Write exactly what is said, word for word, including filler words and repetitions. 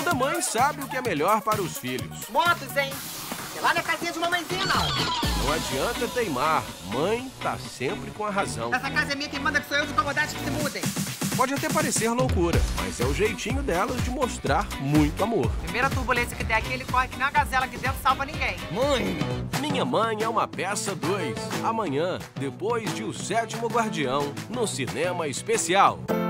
Toda mãe sabe o que é melhor para os filhos. Motos, hein? Sei lá na casinha de mamãezinha, não. Não adianta teimar. Mãe tá sempre com a razão. Essa casa é minha, quem manda que sou eu, os incomodados que se mudem. Pode até parecer loucura, mas é o jeitinho delas de mostrar muito amor. Primeira turbulência que der aqui, ele corre que nem uma gazela aqui dentro, salva ninguém. Mãe! Minha Mãe é uma peça dois. Amanhã, depois de O Sétimo Guardião, no Cinema Especial.